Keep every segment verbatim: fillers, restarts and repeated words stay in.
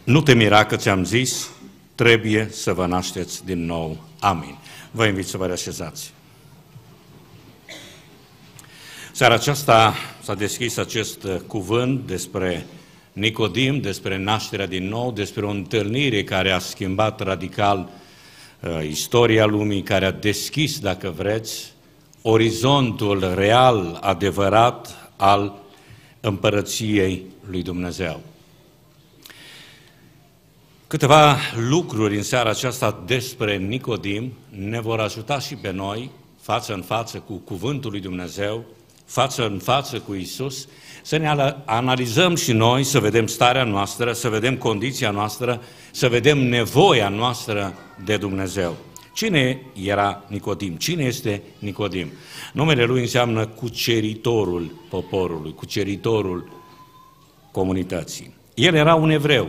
Nu te mira că ți-am zis, trebuie să vă nașteți din nou. Amin. Vă invit să vă reașezați. Seara aceasta s-a deschis acest cuvânt despre Nicodim, despre nașterea din nou, despre o întâlnire care a schimbat radical uh, istoria lumii, care a deschis, dacă vreți, orizontul real, adevărat al împărăției lui Dumnezeu. Câteva lucruri în seara aceasta despre Nicodim ne vor ajuta și pe noi, față în față cu cuvântul lui Dumnezeu, față în față cu Iisus, să ne analizăm și noi, să vedem starea noastră, să vedem condiția noastră, să vedem nevoia noastră de Dumnezeu. Cine era Nicodim? Cine este Nicodim? Numele lui înseamnă cuceritorul poporului, cuceritorul comunității. El era un evreu,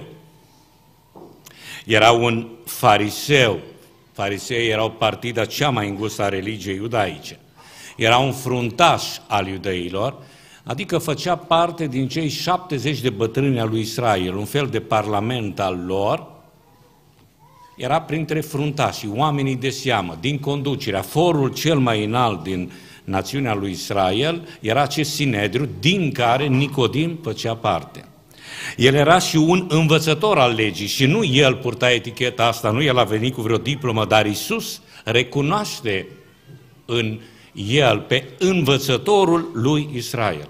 era un fariseu. Fariseii erau partida cea mai îngustă a religiei iudaice. Era un fruntaș al iudeilor, adică făcea parte din cei șaptezeci de bătrâni al lui Israel, un fel de parlament al lor. Era printre fruntașii, oamenii de seamă, din conducerea, forul cel mai înalt din națiunea lui Israel, era acest Sinedriu, din care Nicodim făcea parte. El era și un învățător al legii și nu el purta eticheta asta, nu el a venit cu vreo diplomă, dar Iisus recunoaște în el pe învățătorul lui Israel.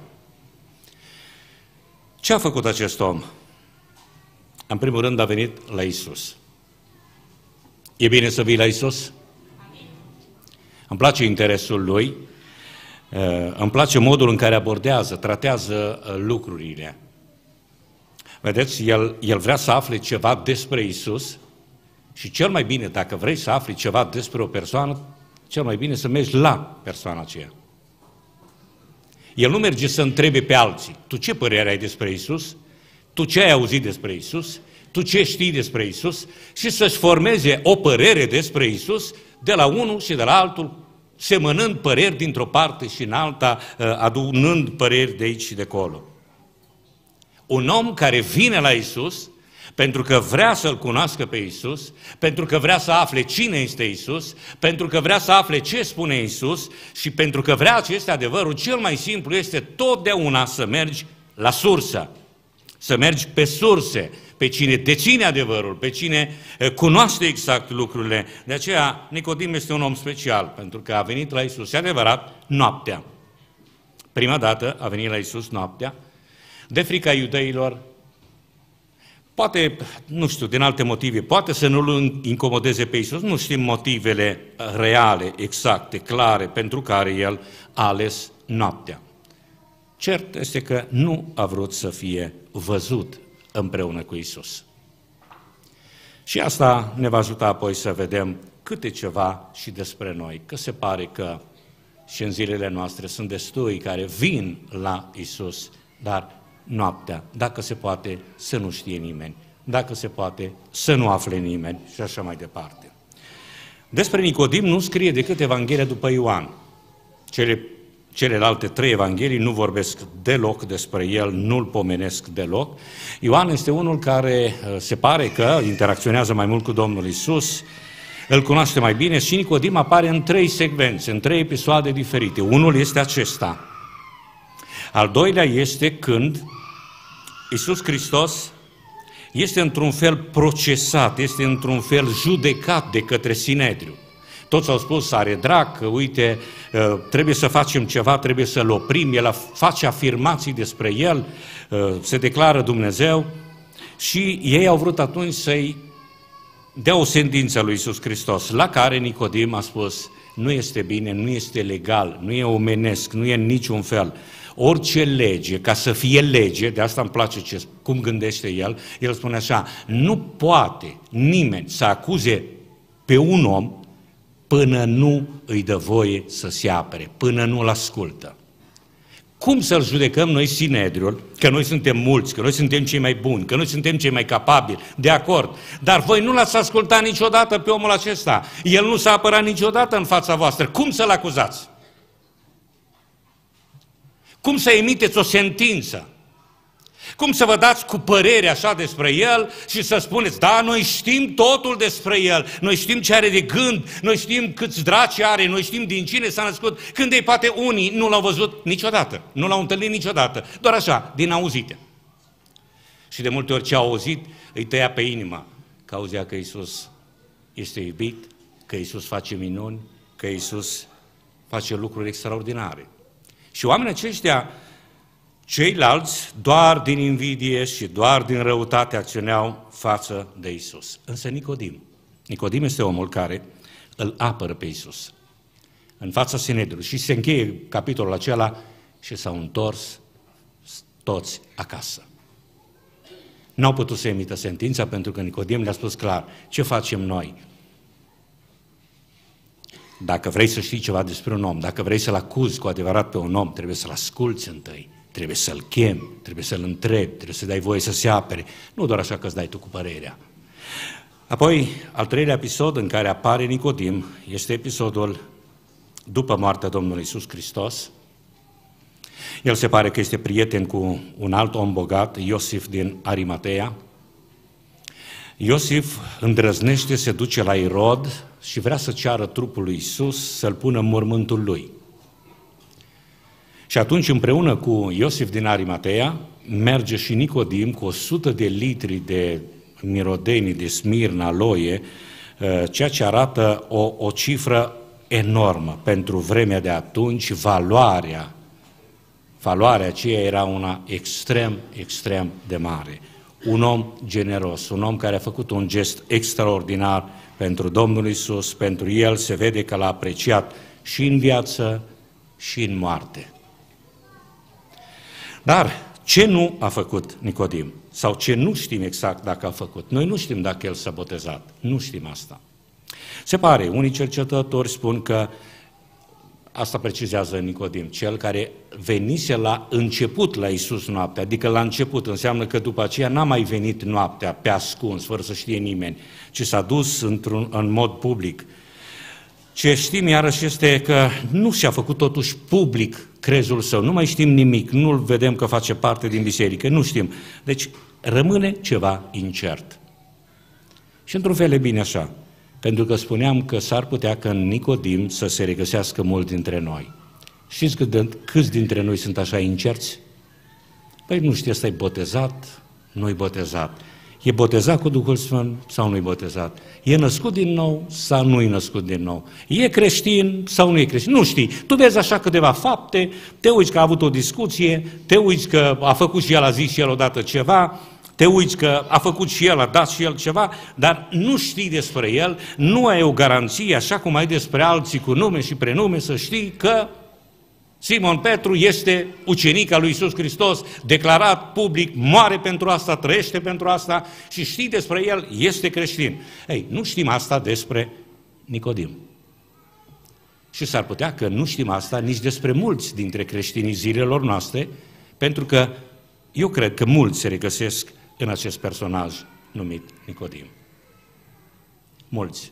Ce a făcut acest om? În primul rând a venit la Iisus. E bine să vii la Iisus? Amin. Îmi place interesul lui, îmi place modul în care abordează, tratează lucrurile. Vedeți, el, el vrea să afle ceva despre Iisus și cel mai bine, dacă vrei să afli ceva despre o persoană, cel mai bine să mergi la persoana aceea. El nu merge să întrebe pe alții, tu ce părere ai despre Iisus? Tu ce ai auzit despre Iisus? Tu ce știi despre Iisus? Și să-și formeze o părere despre Iisus de la unul și de la altul, semănând păreri dintr-o parte și în alta, adunând păreri de aici și de acolo. Un om care vine la Iisus pentru că vrea să-L cunoască pe Iisus, pentru că vrea să afle cine este Iisus, pentru că vrea să afle ce spune Iisus și pentru că vrea acest adevărul, cel mai simplu este totdeauna să mergi la sursă, să mergi pe surse, pe cine deține adevărul, pe cine cunoaște exact lucrurile. De aceea Nicodim este un om special, pentru că a venit la Iisus, e adevărat, noaptea. Prima dată a venit la Iisus noaptea, de frica iudeilor, poate, nu știu, din alte motive, poate să nu-L incomodeze pe Iisus, nu știm motivele reale, exacte, clare, pentru care El a ales noaptea. Cert este că nu a vrut să fie văzut împreună cu Iisus. Și asta ne va ajuta apoi să vedem câte ceva și despre noi, că se pare că și în zilele noastre sunt destui care vin la Iisus, dar noaptea, dacă se poate, să nu știe nimeni, dacă se poate, să nu afle nimeni și așa mai departe. Despre Nicodim nu scrie decât Evanghelia după Ioan. Cele, celelalte trei evanghelii nu vorbesc deloc despre el, nu-l pomenesc deloc. Ioan este unul care se pare că interacționează mai mult cu Domnul Iisus, îl cunoaște mai bine și Nicodim apare în trei secvențe, în trei episoade diferite. Unul este acesta. Al doilea este când Iisus Hristos este într-un fel procesat, este într-un fel judecat de către Sinedriu. Toți au spus, are drac, uite, trebuie să facem ceva, trebuie să-L oprim, El face afirmații despre El, se declară Dumnezeu și ei au vrut atunci să-i dea o sentință lui Iisus Hristos, la care Nicodim a spus, nu este bine, nu este legal, nu e omenesc, nu e în niciun fel. Orice lege, ca să fie lege, de asta îmi place ce, cum gândește el, el spune așa, nu poate nimeni să acuze pe un om până nu îi dă voie să se apere, până nu-l ascultă. Cum să-l judecăm noi Sinedriul, că noi suntem mulți, că noi suntem cei mai buni, că noi suntem cei mai capabili, de acord, dar voi nu l-ați ascultat niciodată pe omul acesta, el nu s-a apărat niciodată în fața voastră, cum să-l acuzați? Cum să emiteți o sentință? Cum să vă dați cu părere așa despre el și să spuneți, da, noi știm totul despre el, noi știm ce are de gând, noi știm câți draci are, noi știm din cine s-a născut, când ei poate unii nu l-au văzut niciodată, nu l-au întâlnit niciodată, doar așa, din auzite. Și de multe ori ce au auzit îi tăia pe inimă, că auzea că Iisus este iubit, că Iisus face minuni, că Iisus face lucruri extraordinare. Și oamenii aceștia, ceilalți, doar din invidie și doar din răutate acționeau față de Iisus. Însă Nicodim, Nicodim este omul care îl apără pe Iisus în fața Sinedriului. Și se încheie capitolul acela și s-au întors toți acasă. N-au putut să emită sentința pentru că Nicodim le-a spus clar, ce facem noi? Dacă vrei să știi ceva despre un om, dacă vrei să-l acuzi cu adevărat pe un om, trebuie să-l asculți întâi, trebuie să-l chemi, trebuie să-l întrebi, trebuie să dai voie să se apere, nu doar așa că îți dai tu cu părerea. Apoi, al treilea episod în care apare Nicodim este episodul după moartea Domnului Iisus Hristos. El se pare că este prieten cu un alt om bogat, Iosif din Arimatea. Iosif îndrăznește, se duce la Irod și vrea să ceară trupul lui Iisus să-l pună în mormântul lui. Și atunci, împreună cu Iosif din Arimatea, merge și Nicodim cu o sută de litri de mirodenii, de smirna, aloie, ceea ce arată o, o cifră enormă pentru vremea de atunci, valoarea Valoarea aceea era una extrem, extrem de mare. Un om generos, un om care a făcut un gest extraordinar pentru Domnul Iisus, pentru el se vede că l-a apreciat și în viață și în moarte. Dar ce nu a făcut Nicodim? Sau ce nu știm exact dacă a făcut? Noi nu știm dacă el s-a botezat, nu știm asta. Se pare, unii cercetători spun că asta precizează Nicodim, cel care venise la început la Iisus noaptea, adică la început înseamnă că după aceea n-a mai venit noaptea pe ascuns, fără să știe nimeni, ci s-a dus într-un, în mod public. Ce știm iarăși este că nu și-a făcut totuși public crezul său, nu mai știm nimic, nu-l vedem că face parte din biserică, nu știm. Deci rămâne ceva incert. Și într-un fel e bine așa. Pentru că spuneam că s-ar putea că în Nicodim să se regăsească mult dintre noi. Știți cât de, câți dintre noi sunt așa incerți? Păi nu știu, ăsta e botezat, nu-i botezat. E botezat cu Duhul Sfânt sau nu-i botezat? E născut din nou sau nu-i născut din nou? E creștin sau nu e creștin? Nu știi. Tu vezi așa câteva fapte, te uiți că a avut o discuție, te uiți că a făcut și el, a zis și el odată ceva, te uiți că a făcut și el, a dat și el ceva, dar nu știi despre el, nu ai o garanție, așa cum ai despre alții cu nume și prenume, să știi că Simon Petru este ucenic al lui Iisus Hristos, declarat public, moare pentru asta, trăiește pentru asta și știi despre el, este creștin. Ei, nu știm asta despre Nicodim. Și s-ar putea că nu știm asta nici despre mulți dintre creștinii zilelor noastre, pentru că eu cred că mulți se regăsesc în acest personaj numit Nicodim. Mulți.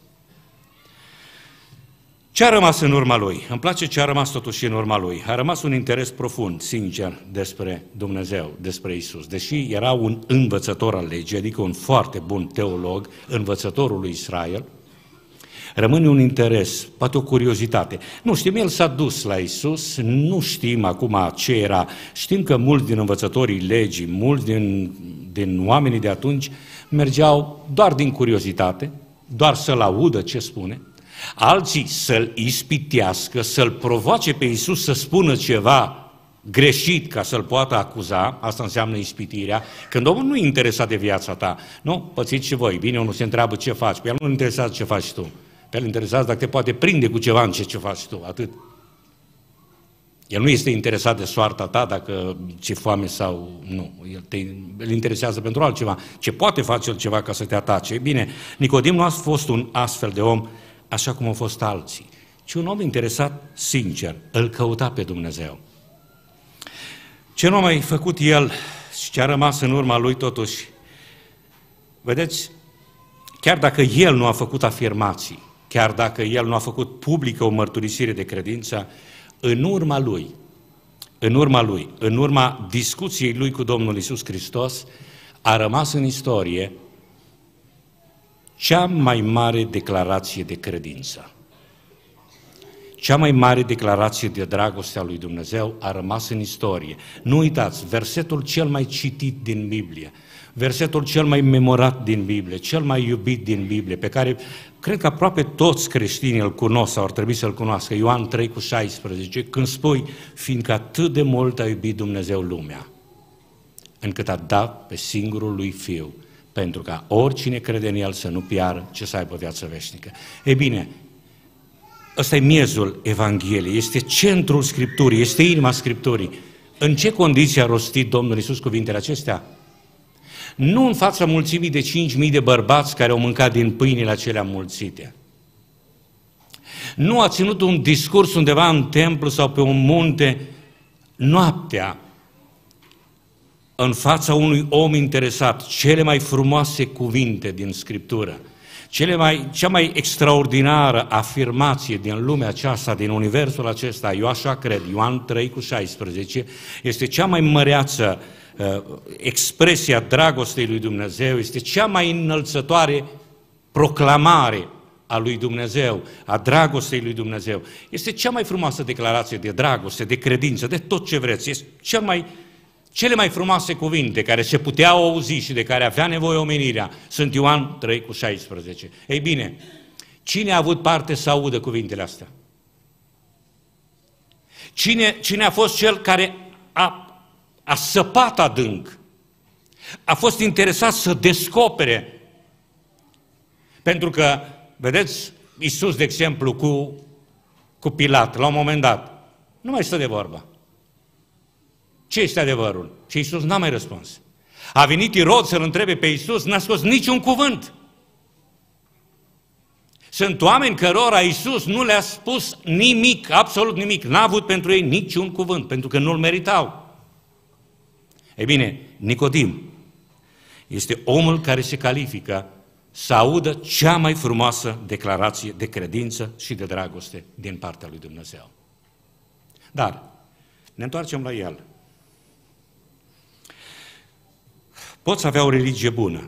Ce a rămas în urma lui? Îmi place ce a rămas totuși în urma lui. A rămas un interes profund, sincer, despre Dumnezeu, despre Iisus. Deși era un învățător al legii, adică un foarte bun teolog, învățătorul lui Israel, rămâne un interes, poate o curiozitate. Nu știm, el s-a dus la Iisus, nu știm acum ce era. Știm că mulți din învățătorii legii, mulți din, din oamenii de atunci mergeau doar din curiozitate, doar să-l audă ce spune. Alții să-l ispitească, să-l provoace pe Iisus să spună ceva greșit ca să-l poată acuza, asta înseamnă ispitirea, când omul nu e interesat de viața ta. Nu? Pățiți și voi, bine, unul se întreabă ce faci, pe el nu interesează ce faci tu, pe el interesează dacă te poate prinde cu ceva în ce, ce faci tu, atât. El nu este interesat de soarta ta, dacă ți-e foame sau nu, el te, îl interesează pentru altceva, ce poate face el ceva ca să te atace. Bine, Nicodim nu a fost un astfel de om, așa cum au fost alții, ci un om interesat, sincer, îl căuta pe Dumnezeu. Ce nu a mai făcut el și ce a rămas în urma lui totuși, vedeți, chiar dacă el nu a făcut afirmații, chiar dacă el nu a făcut publică o mărturisire de credință, în urma lui, în urma lui, în urma discuției lui cu Domnul Iisus Hristos, a rămas în istorie cea mai mare declarație de credință. Cea mai mare declarație de dragoste a lui Dumnezeu a rămas în istorie. Nu uitați, versetul cel mai citit din Biblie, versetul cel mai memorat din Biblie, cel mai iubit din Biblie, pe care cred că aproape toți creștinii îl cunosc sau ar trebui să-l cunoască, Ioan trei cu șaisprezece, când spui, fiindcă atât de mult a iubit Dumnezeu lumea, încât a dat pe singurul lui Fiu, pentru ca oricine crede în El să nu piară, ci să aibă viață veșnică. Ei bine, ăsta e miezul Evangheliei, este centrul Scripturii, este inima Scripturii. În ce condiții a rostit Domnul Iisus cuvintele acestea? Nu în fața mulțimii de cinci mii de bărbați care au mâncat din pâinile acelea mulțite. Nu a ținut un discurs undeva în templu sau pe un munte noaptea, în fața unui om interesat, cele mai frumoase cuvinte din Scriptură, cele mai, cea mai extraordinară afirmație din lumea aceasta, din universul acesta, eu așa cred, Ioan trei cu șaisprezece, este cea mai măreață uh, expresia dragostei lui Dumnezeu, este cea mai înălțătoare proclamare a lui Dumnezeu, a dragostei lui Dumnezeu. Este cea mai frumoasă declarație de dragoste, de credință, de tot ce vreți. Este cea mai Cele mai frumoase cuvinte care se puteau auzi și de care avea nevoie omenirea sunt Ioan trei cu șaisprezece. Ei bine, cine a avut parte să audă cuvintele astea? Cine, cine a fost cel care a, a săpat adânc? A fost interesat să descopere? Pentru că, vedeți, Iisus, de exemplu, cu, cu Pilat, la un moment dat, nu mai stă de vorbă. Ce este adevărul? Și Iisus n-a mai răspuns. A venit Irod să-l întrebe pe Iisus, n-a scos niciun cuvânt. Sunt oameni cărora Iisus nu le-a spus nimic, absolut nimic. N-a avut pentru ei niciun cuvânt, pentru că nu-l meritau. Ei bine, Nicodim este omul care se califică să audă cea mai frumoasă declarație de credință și de dragoste din partea lui Dumnezeu. Dar ne întoarcem la el. Poți avea o religie bună.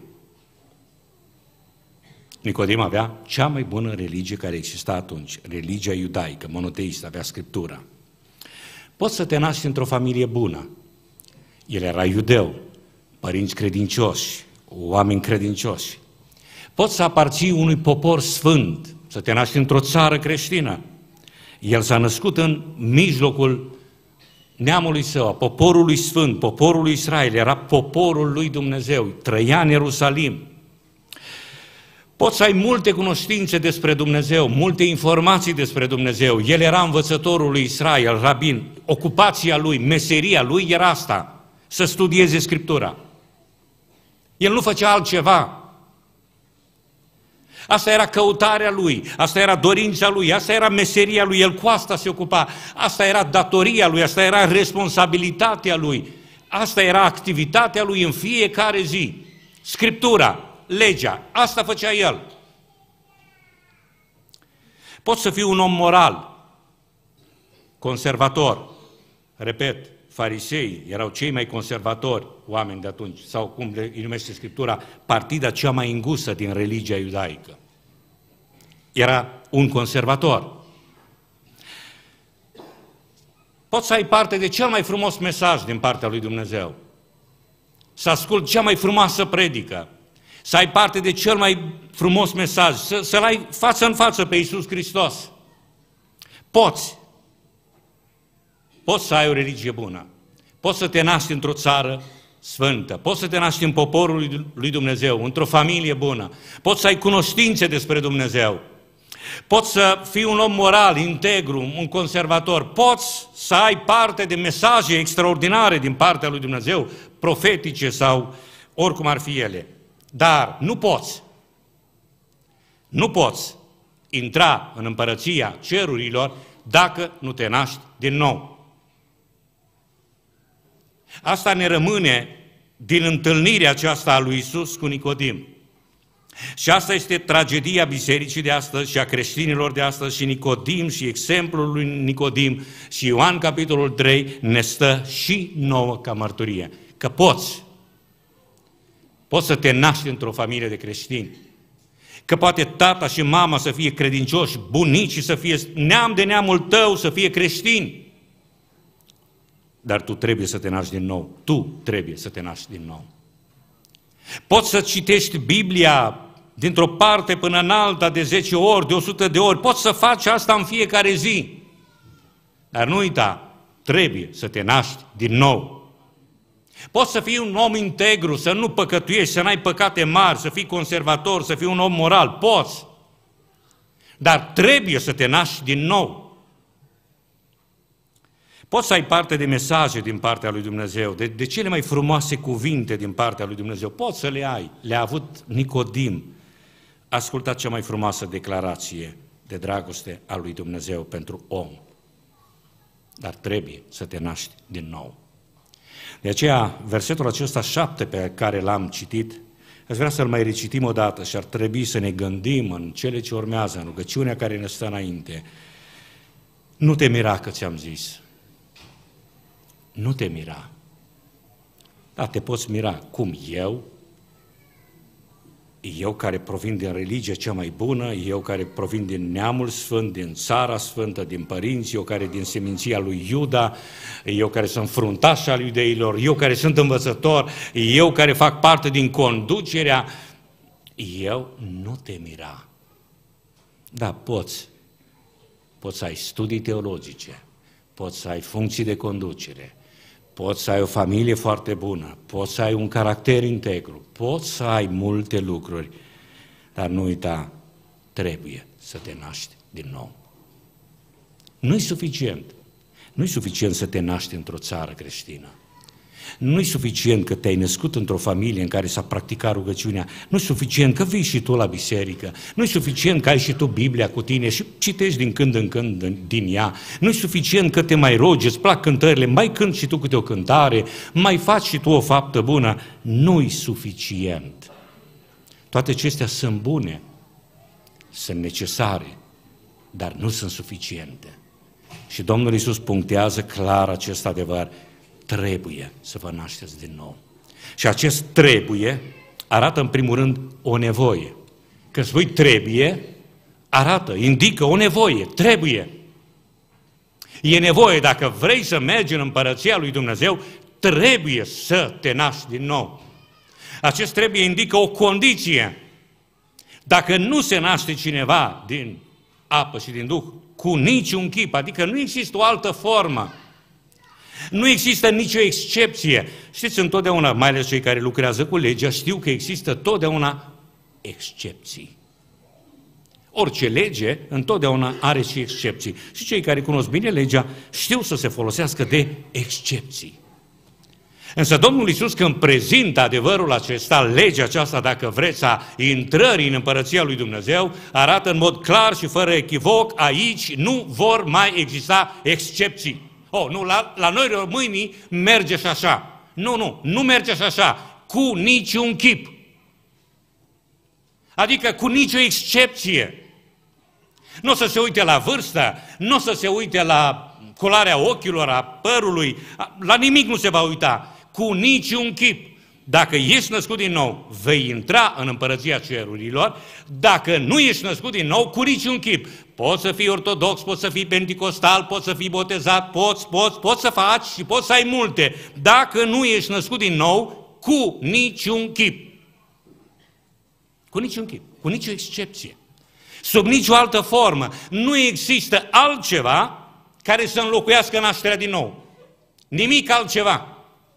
Nicodim avea cea mai bună religie care exista atunci, religia iudaică, monoteistă, avea Scriptura. Poți să te naști într-o familie bună. El era iudeu, părinți credincioși, oameni credincioși. Poți să aparții unui popor sfânt, să te naști într-o țară creștină. El s-a născut în mijlocul neamului său, a poporului sfânt, poporul Israel, era poporul lui Dumnezeu, trăia în Ierusalim. Poți să ai multe cunoștințe despre Dumnezeu, multe informații despre Dumnezeu. El era învățătorul lui Israel, rabin. Ocupația lui, meseria lui era asta, să studieze Scriptura. El nu făcea altceva. Asta era căutarea lui, asta era dorința lui, asta era meseria lui, el cu asta se ocupa, asta era datoria lui, asta era responsabilitatea lui, asta era activitatea lui în fiecare zi. Scriptura, legea, asta făcea el. Poți să fii un om moral, conservator, repet, farisei erau cei mai conservatori oameni de atunci, sau cum le numește Scriptura, partida cea mai îngustă din religia iudaică. Era un conservator. Poți să ai parte de cel mai frumos mesaj din partea lui Dumnezeu, să asculți cea mai frumoasă predică, să ai parte de cel mai frumos mesaj, să, să-L ai față în față pe Iisus Hristos. Poți. Poți să ai o religie bună, poți să te naști într-o țară sfântă, poți să te naști în poporul lui Dumnezeu, într-o familie bună, poți să ai cunoștințe despre Dumnezeu, poți să fii un om moral, integru, un conservator, poți să ai parte de mesaje extraordinare din partea lui Dumnezeu, profetice sau oricum ar fi ele, dar nu poți, nu poți intra în împărăția cerurilor dacă nu te naști din nou. Asta ne rămâne din întâlnirea aceasta a lui Iisus cu Nicodim. Și asta este tragedia bisericii de astăzi și a creștinilor de astăzi și Nicodim și exemplul lui Nicodim și Ioan capitolul trei ne stă și nouă ca mărturie. Că poți, poți să te naști într-o familie de creștini. Că poate tata și mama să fie credincioși, bunicii să fie neam de neamul tău să fie creștini. Dar tu trebuie să te naști din nou. Tu trebuie să te naști din nou. Poți să citești Biblia dintr-o parte până în alta de zece ori, de o sută de ori. Poți să faci asta în fiecare zi. Dar nu uita, trebuie să te naști din nou. Poți să fii un om integru, să nu păcătuiești, să n-ai păcate mari, să fii conservator, să fii un om moral. Poți. Dar trebuie să te naști din nou. Poți să ai parte de mesaje din partea lui Dumnezeu, de, de cele mai frumoase cuvinte din partea lui Dumnezeu. Poți să le ai. Le-a avut Nicodim. Asculta cea mai frumoasă declarație de dragoste a lui Dumnezeu pentru om. Dar trebuie să te naști din nou. De aceea, versetul acesta șapte pe care l-am citit, aș vrea să-l mai recitim o dată și ar trebui să ne gândim în cele ce urmează, în rugăciunea care ne stă înainte. Nu te mira că ți-am zis. Nu te mira. Da, te poți mira. Cum eu? Eu care provin din religia cea mai bună, eu care provin din neamul sfânt, din țara sfântă, din părinți, eu care din seminția lui Iuda, eu care sunt fruntaș al iudeilor, eu care sunt învățător, eu care fac parte din conducerea, eu nu te mira. Da, poți. Poți să ai studii teologice, poți să ai funcții de conducere, poți să ai o familie foarte bună, poți să ai un caracter integru, poți să ai multe lucruri, dar nu uita, trebuie să te naști din nou. Nu-i suficient. Nu-i suficient să te naști într-o țară creștină. Nu-i suficient că te-ai născut într-o familie în care s-a practicat rugăciunea. Nu-i suficient că vii și tu la biserică. Nu-i suficient că ai și tu Biblia cu tine și citești din când în când din ea. Nu-i suficient că te mai rogi, îți plac cântările, mai cânti și tu câte o cântare, mai faci și tu o faptă bună. Nu-i suficient. Toate acestea sunt bune, sunt necesare, dar nu sunt suficiente. Și Domnul Iisus punctează clar acest adevăr. Trebuie să vă nașteți din nou. Și acest trebuie arată în primul rând o nevoie. Când spui trebuie, arată, indică o nevoie, trebuie. E nevoie, dacă vrei să mergi în împărăția lui Dumnezeu, trebuie să te naști din nou. Acest trebuie indică o condiție. Dacă nu se naște cineva din apă și din Duh, cu niciun chip, adică nu există o altă formă, nu există nicio excepție. Știți, întotdeauna, mai ales cei care lucrează cu legea, știu că există totdeauna excepții. Orice lege, întotdeauna are și excepții. Și cei care cunosc bine legea știu să se folosească de excepții. Însă Domnul Iisus, când prezintă adevărul acesta, legea aceasta, dacă vreți, a intrării în împărăția lui Dumnezeu, arată în mod clar și fără echivoc, aici nu vor mai exista excepții. Oh, nu, la, la noi românii merge și așa. Nu, nu, nu merge și așa, cu niciun chip. Adică cu nicio excepție. Nu o să se uite la vârstă, nu o să se uite la culoarea ochilor, a părului, la nimic nu se va uita. Cu niciun chip. Dacă ești născut din nou, vei intra în împărăția cerurilor. Dacă nu ești născut din nou, cu niciun chip. Poți să fii ortodox, poți să fii penticostal, poți să fii botezat, poți, poți, poți să faci și poți să ai multe. Dacă nu ești născut din nou, cu niciun chip. Cu niciun chip, cu nicio excepție. Sub nicio altă formă. Nu există altceva care să înlocuiască nașterea din nou. Nimic altceva.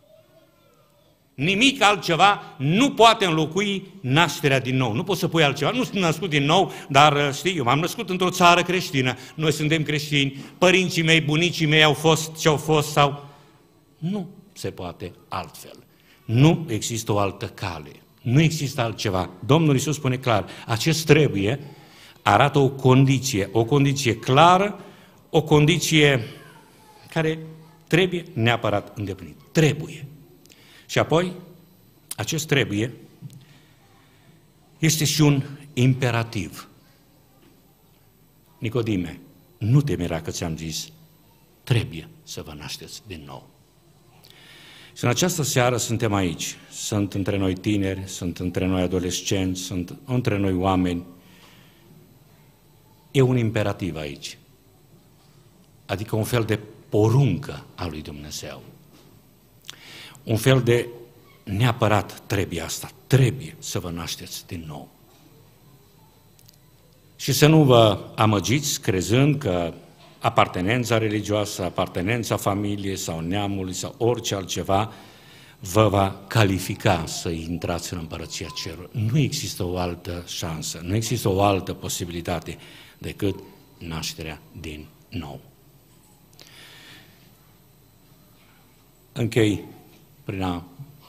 Nimic altceva nu poate înlocui nașterea din nou. Nu poți să pui altceva. Nu sunt născut din nou, dar știi, eu m-am născut într-o țară creștină. Noi suntem creștini, părinții mei, bunicii mei au fost ce au fost sau... Nu se poate altfel. Nu există o altă cale. Nu există altceva. Domnul Iisus spune clar, acest trebuie arată o condiție, o condiție clară, o condiție care trebuie neapărat îndeplinit. Trebuie. Și apoi, acest trebuie este și un imperativ. Nicodime, nu te mira că ți-am zis, trebuie să vă nașteți din nou. Și în această seară suntem aici. Sunt între noi tineri, sunt între noi adolescenți, sunt între noi oameni. E un imperativ aici. Adică un fel de poruncă a lui Dumnezeu. Un fel de neapărat trebuie asta, trebuie să vă nașteți din nou. Și să nu vă amăgiți crezând că apartenența religioasă, apartenența familiei sau neamului sau orice altceva vă va califica să intrați în Împărăția Cerului. Nu există o altă șansă, nu există o altă posibilitate decât nașterea din nou. Închei prin a,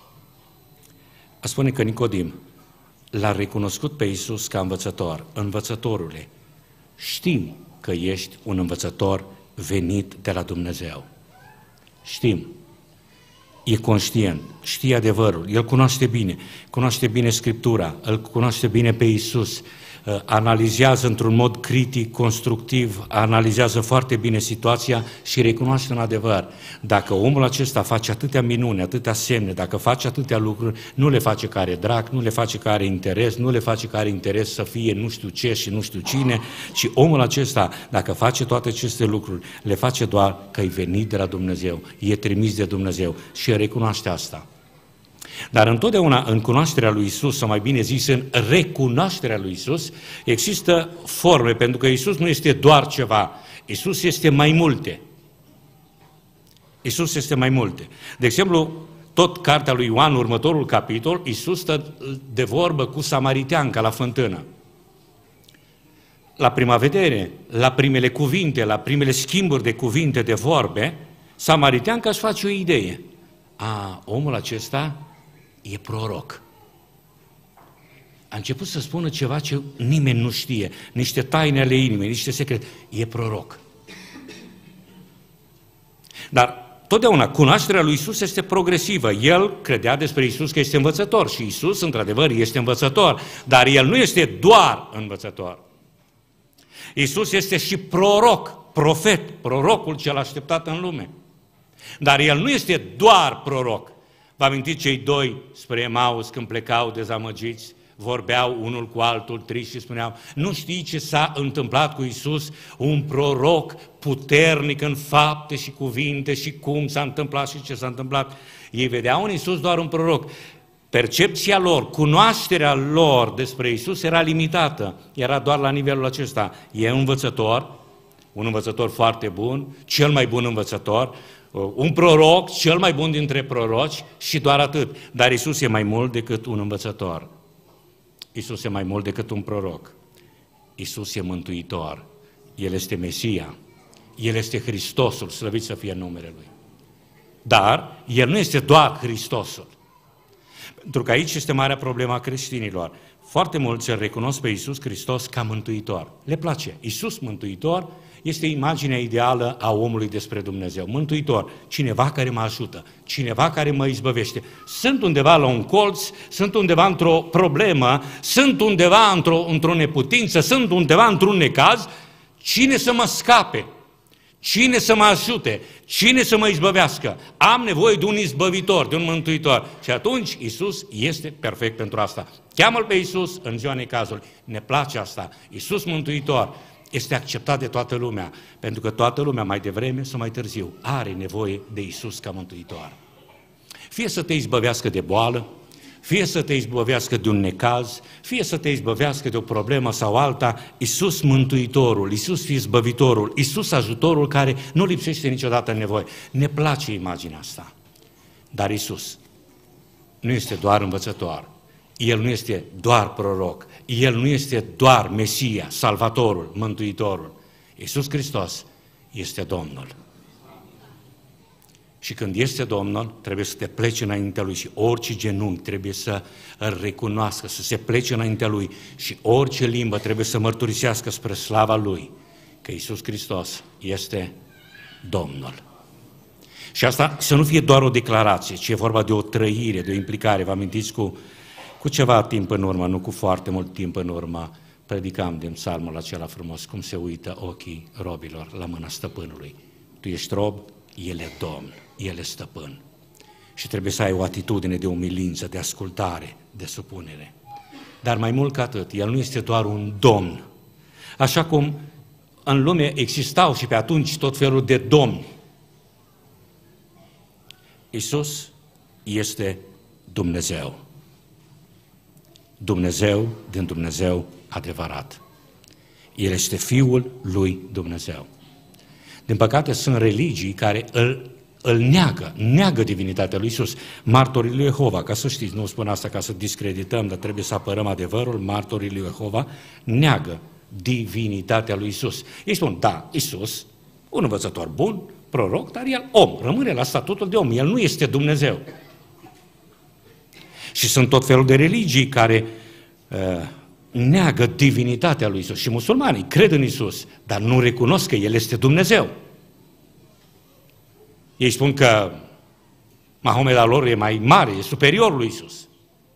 a spune că Nicodim l-a recunoscut pe Iisus ca învățător. Învățătorule, știm că ești un învățător venit de la Dumnezeu. Știm. E conștient, știe adevărul, el cunoaște bine, cunoaște bine Scriptura, îl cunoaște bine pe Iisus, analizează într-un mod critic, constructiv, analizează foarte bine situația și recunoaște în adevăr. Dacă omul acesta face atâtea minuni, atâtea semne, dacă face atâtea lucruri, nu le face că are drag, nu le face că are interes, nu le face că are interes să fie nu știu ce și nu știu cine, ci omul acesta, dacă face toate aceste lucruri, le face doar că e venit de la Dumnezeu, e trimis de Dumnezeu și recunoaște asta. Dar întotdeauna în cunoașterea lui Isus, sau mai bine zis în recunoașterea lui Isus, există forme, pentru că Isus nu este doar ceva, Isus este mai multe. Isus este mai multe. De exemplu, tot cartea lui Ioan, următorul capitol, Isus stă de vorbă cu samariteanca la fântână. La prima vedere, la primele cuvinte, la primele schimburi de cuvinte, de vorbe, samariteanca își face o idee. A, omul acesta e proroc. A început să spună ceva ce nimeni nu știe, niște taine ale inimii, niște secrete. E proroc. Dar totdeauna cunoașterea lui Isus este progresivă. El credea despre Isus că este învățător și Isus, într-adevăr, este învățător, dar El nu este doar învățător. Isus este și proroc, profet, prorocul cel așteptat în lume. Dar El nu este doar proroc. Vă amintiți cei doi spre Emaus când plecau dezamăgiți, vorbeau unul cu altul triști și spuneau, nu știi ce s-a întâmplat cu Isus, un proroc puternic în fapte și cuvinte și cum s-a întâmplat și ce s-a întâmplat. Ei vedeau în Isus doar un proroc. Percepția lor, cunoașterea lor despre Isus era limitată, era doar la nivelul acesta. E un învățător, un învățător foarte bun, cel mai bun învățător, un proroc, cel mai bun dintre proroci și doar atât. Dar Isus e mai mult decât un învățător. Isus e mai mult decât un proroc. Isus e Mântuitor. El este Mesia. El este Hristosul, slăvit să fie numele Lui. Dar El nu este doar Hristosul. Pentru că aici este marea problemă a creștinilor. Foarte mulți îl recunosc pe Iisus Hristos ca mântuitor. Le place. Iisus mântuitor este imaginea ideală a omului despre Dumnezeu. Mântuitor, cineva care mă ajută, cineva care mă izbăvește. Sunt undeva la un colț, sunt undeva într-o problemă, sunt undeva într-o, într-o neputință, sunt undeva într-un necaz, cine să mă scape? Cine să mă ajute? Cine să mă izbăvească? Am nevoie de un izbăvitor, de un mântuitor. Și atunci Iisus este perfect pentru asta. Cheamă-L pe Iisus în ziua necazului. Ne place asta. Iisus Mântuitor este acceptat de toată lumea, pentru că toată lumea, mai devreme sau mai târziu, are nevoie de Iisus ca Mântuitor. Fie să te izbăvească de boală, fie să te izbăvească de un necaz, fie să te izbăvească de o problemă sau alta, Iisus Mântuitorul, Iisus Izbăvitorul, Iisus Ajutorul care nu lipsește niciodată în nevoie. Ne place imaginea asta. Dar Iisus nu este doar învățător, El nu este doar proroc, El nu este doar Mesia, Salvatorul, Mântuitorul. Iisus Hristos este Domnul. Și când este Domnul, trebuie să te pleci înaintea Lui și orice genunchi trebuie să îl recunoască, să se plece înaintea Lui și orice limbă trebuie să mărturisească spre slava Lui că Iisus Hristos este Domnul. Și asta să nu fie doar o declarație, ci e vorba de o trăire, de o implicare. Vă amintiți cu Cu ceva timp în urmă, nu cu foarte mult timp în urmă, predicam din psalmul acela frumos, cum se uită ochii robilor la mâna stăpânului. Tu ești rob, El e Domn, El e stăpân. Și trebuie să ai o atitudine de umilință, de ascultare, de supunere. Dar mai mult ca atât, El nu este doar un domn. Așa cum în lume existau și pe atunci tot felul de domni. Iisus este Dumnezeu. Dumnezeu din Dumnezeu adevărat. El este Fiul lui Dumnezeu. Din păcate sunt religii care îl îl neagă, neagă divinitatea lui Iisus. Martorii lui Jehova, ca să știți, nu spun asta ca să discredităm, dar trebuie să apărăm adevărul, martorii lui Jehova neagă divinitatea lui Iisus. Ei spun, da, Iisus, un învățător bun, proroc, dar el om, rămâne la statutul de om, el nu este Dumnezeu. Și sunt tot felul de religii care uh, neagă divinitatea lui Iisus. Și musulmanii cred în Iisus, dar nu recunosc că El este Dumnezeu. Ei spun că Mahomed al lor e mai mare, e superior lui Iisus.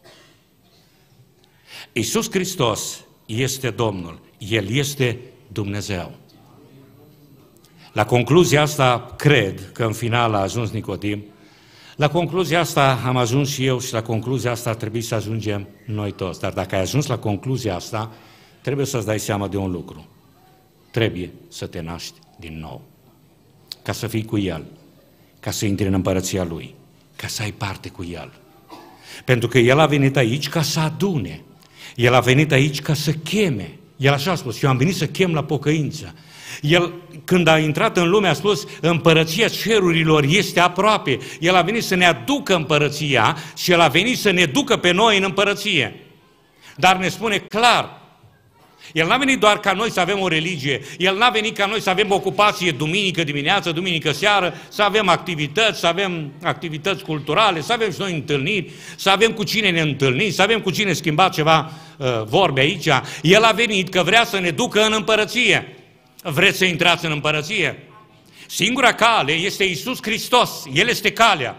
Iisus Hristos este Domnul, El este Dumnezeu. La concluzia asta, cred că în final a ajuns Nicodim, la concluzia asta am ajuns și eu și la concluzia asta ar trebui să ajungem noi toți. Dar dacă ai ajuns la concluzia asta, trebuie să-ți dai seama de un lucru. Trebuie să te naști din nou, ca să fii cu El, ca să intri în împărăția Lui, ca să ai parte cu El. Pentru că El a venit aici ca să adune, El a venit aici ca să cheme. El așa a spus, eu am venit să chem la pocăință. El, când a intrat în lume, a spus, împărăția cerurilor este aproape. El a venit să ne aducă împărăția și El a venit să ne ducă pe noi în împărăție. Dar ne spune clar, El n-a venit doar ca noi să avem o religie, El n-a venit ca noi să avem ocupație duminică dimineață, duminică seară, să avem activități, să avem activități culturale, să avem și noi întâlniri, să avem cu cine ne întâlni, să avem cu cine schimba ceva uh, vorbe aici. El a venit că vrea să ne ducă în împărăție. Vreți să intrați în împărăție? Singura cale este Iisus Hristos, El este calea.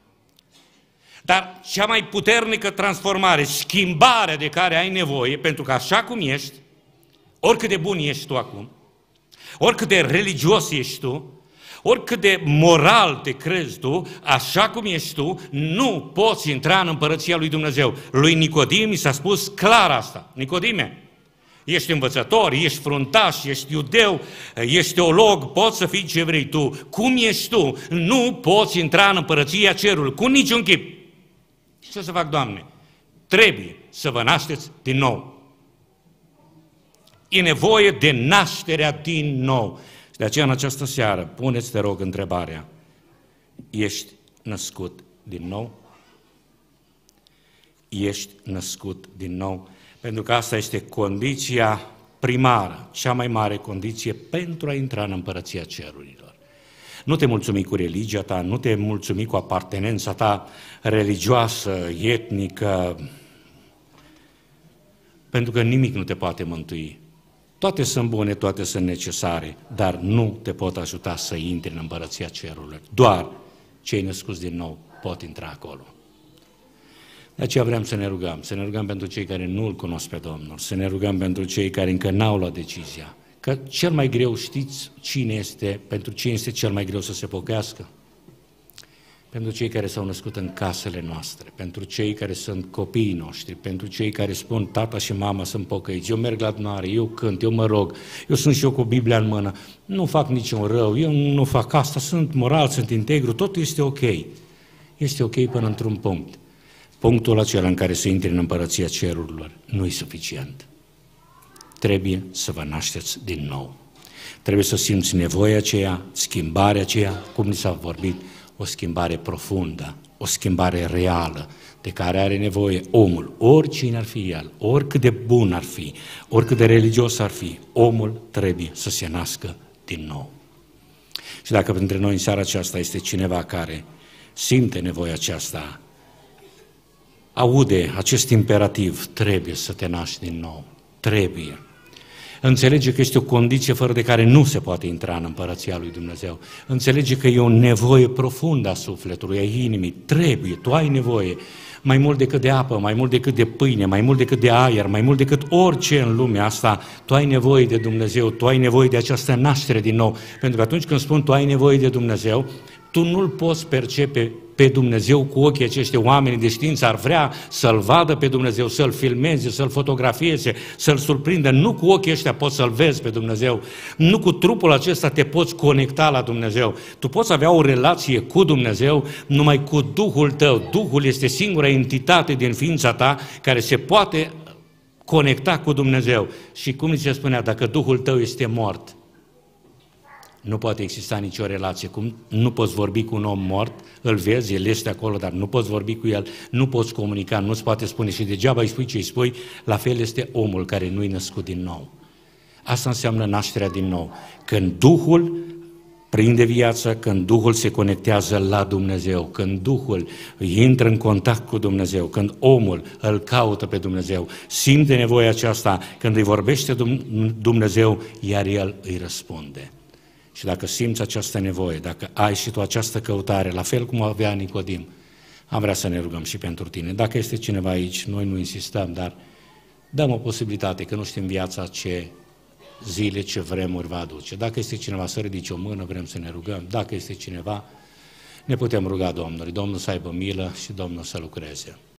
Dar cea mai puternică transformare, schimbarea de care ai nevoie, pentru că așa cum ești, oricât de bun ești tu acum, oricât de religios ești tu, oricât de moral te crezi tu, așa cum ești tu, nu poți intra în împărăția lui Dumnezeu. Lui Nicodim i s-a spus clar asta. Nicodime, ești învățător, ești fruntaș, ești iudeu, ești teolog, poți să fii ce vrei tu. Cum ești tu? Nu poți intra în împărăția cerului, cu niciun chip. Ce să fac, Doamne? Trebuie să vă nașteți din nou. E nevoie de nașterea din nou. Și de aceea în această seară, puneți, te rog, întrebarea. Ești născut din nou? Ești născut din nou? Pentru că asta este condiția primară, cea mai mare condiție pentru a intra în împărăția cerurilor. Nu te mulțumi cu religia ta, nu te mulțumi cu apartenența ta religioasă, etnică, pentru că nimic nu te poate mântui. Toate sunt bune, toate sunt necesare, dar nu te pot ajuta să intri în împărăția cerurilor. Doar cei născuți din nou pot intra acolo. De aceea vrem să ne rugăm, să ne rugăm pentru cei care nu-L cunosc pe Domnul, să ne rugăm pentru cei care încă n-au luat decizia. Că cel mai greu, știți cine este, pentru cine este cel mai greu să se pocăiască? Pentru cei care s-au născut în casele noastre, pentru cei care sunt copiii noștri, pentru cei care spun tata și mama sunt pocăiți, eu merg la adunare, eu cânt, eu mă rog, eu sunt și eu cu Biblia în mână, nu fac niciun rău, eu nu fac asta, sunt moral, sunt integru, totul este ok. Este ok până într-un punct. Punctul acela în care să intri în împărăția cerurilor nu e suficient. Trebuie să vă nașteți din nou. Trebuie să simți nevoia aceea, schimbarea aceea, cum ni s-a vorbit, o schimbare profundă, o schimbare reală, de care are nevoie omul, oricine ar fi el, oricât de bun ar fi, oricât de religios ar fi, omul trebuie să se nască din nou. Și dacă printre noi în seara aceasta este cineva care simte nevoia aceasta, aude acest imperativ, trebuie să te naști din nou, trebuie. Înțelege că este o condiție fără de care nu se poate intra în împărăția lui Dumnezeu. Înțelege că e o nevoie profundă a sufletului, a inimii. Trebuie, tu ai nevoie. mai mult decât de apă, mai mult decât de pâine, mai mult decât de aer, mai mult decât orice în lumea asta, tu ai nevoie de Dumnezeu, tu ai nevoie de această naștere din nou. Pentru că atunci când spun tu ai nevoie de Dumnezeu, tu nu-L poți percepe pe Dumnezeu cu ochii aceștia. Oamenii de știință ar vrea să-L vadă pe Dumnezeu, să-L filmeze, să-L fotografieze, să-L surprindă. Nu cu ochii ăștia poți să-L vezi pe Dumnezeu. Nu cu trupul acesta te poți conecta la Dumnezeu. Tu poți avea o relație cu Dumnezeu numai cu Duhul tău. Duhul este singura entitate din ființa ta care se poate conecta cu Dumnezeu. Și cum se spunea, dacă Duhul tău este mort, nu poate exista nicio relație. Cum nu poți vorbi cu un om mort, îl vezi, el este acolo, dar nu poți vorbi cu el, nu poți comunica, nu-ți poate spune și degeaba îi spui ce îi spui, la fel este omul care nu-i născut din nou. Asta înseamnă nașterea din nou. Când Duhul prinde viață, când Duhul se conectează la Dumnezeu, când Duhul intră în contact cu Dumnezeu, când omul îl caută pe Dumnezeu, simte nevoia aceasta, când îi vorbește Dumnezeu, iar El îi răspunde. Și dacă simți această nevoie, dacă ai și tu această căutare, la fel cum avea Nicodim, am vrea să ne rugăm și pentru tine. Dacă este cineva aici, noi nu insistăm, dar dăm o posibilitate, că nu știm viața ce zile, ce vremuri va aduce. Dacă este cineva să ridice o mână, vrem să ne rugăm. Dacă este cineva, ne putem ruga Domnului. Domnul să aibă milă și Domnul să lucreze.